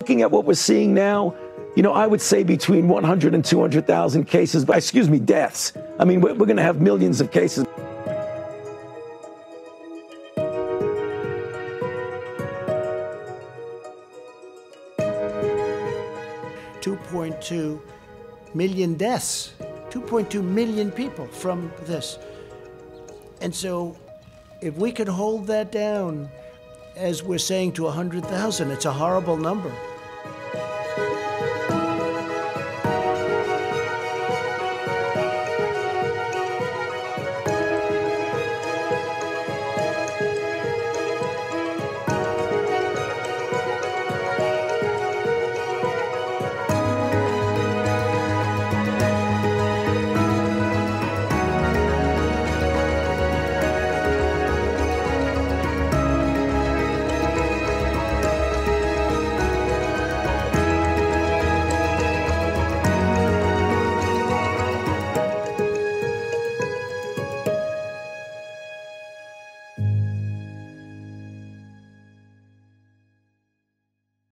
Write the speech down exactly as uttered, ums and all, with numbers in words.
Looking at what we're seeing now, you know, I would say between one hundred and two hundred thousand cases, but excuse me, deaths. I mean, we're, we're going to have millions of cases. two point two million deaths, two point two million people from this. And so if we could hold that down, as we're saying, to one hundred thousand, it's a horrible number.